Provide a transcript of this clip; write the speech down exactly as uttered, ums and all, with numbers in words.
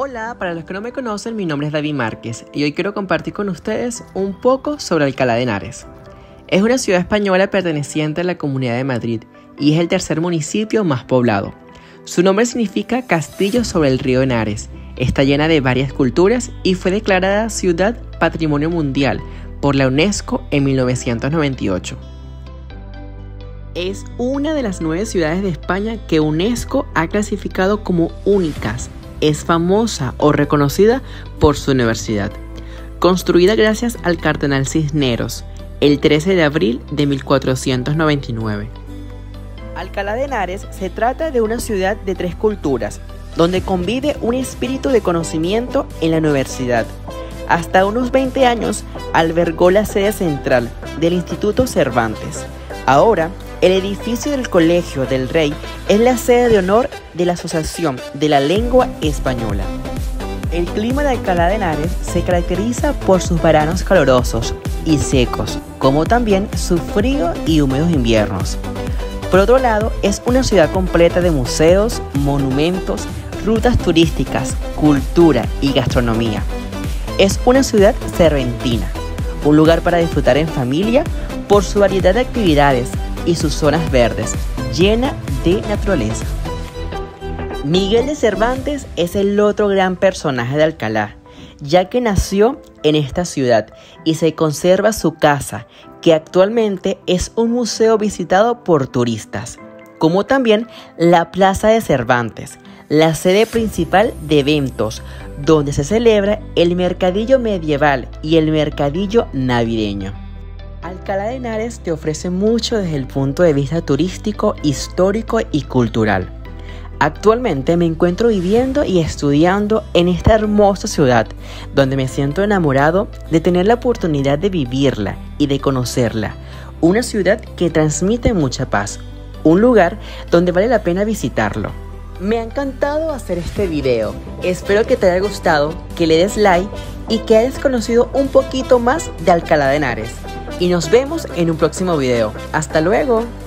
Hola, para los que no me conocen, mi nombre es David Márquez y hoy quiero compartir con ustedes un poco sobre Alcalá de Henares. Es una ciudad española perteneciente a la Comunidad de Madrid y es el tercer municipio más poblado. Su nombre significa Castillo sobre el río Henares, está llena de varias culturas y fue declarada Ciudad Patrimonio Mundial por la UNESCO en mil novecientos noventa y ocho. Es una de las nueve ciudades de España que UNESCO ha clasificado como únicas. Es famosa o reconocida por su universidad, construida gracias al cardenal Cisneros, el trece de abril de mil cuatrocientos noventa y nueve. Alcalá de Henares se trata de una ciudad de tres culturas, donde convive un espíritu de conocimiento en la universidad. Hasta unos veinte años albergó la sede central del Instituto Cervantes. Ahora, el edificio del Colegio del Rey es la sede de honor de la Asociación de la Lengua Española. El clima de Alcalá de Henares se caracteriza por sus veranos calurosos y secos, como también sus fríos y húmedos inviernos. Por otro lado, es una ciudad completa de museos, monumentos, rutas turísticas, cultura y gastronomía. Es una ciudad cervantina, un lugar para disfrutar en familia por su variedad de actividades y sus zonas verdes, llena de naturaleza. Miguel de Cervantes es el otro gran personaje de Alcalá, ya que nació en esta ciudad y se conserva su casa, que actualmente es un museo visitado por turistas, como también la Plaza de Cervantes, la sede principal de eventos, donde se celebra el mercadillo medieval y el mercadillo navideño. Alcalá de Henares te ofrece mucho desde el punto de vista turístico, histórico y cultural. Actualmente me encuentro viviendo y estudiando en esta hermosa ciudad, donde me siento enamorado de tener la oportunidad de vivirla y de conocerla. Una ciudad que transmite mucha paz, un lugar donde vale la pena visitarlo. Me ha encantado hacer este video, espero que te haya gustado, que le des like y que hayas conocido un poquito más de Alcalá de Henares. Y nos vemos en un próximo video. ¡Hasta luego!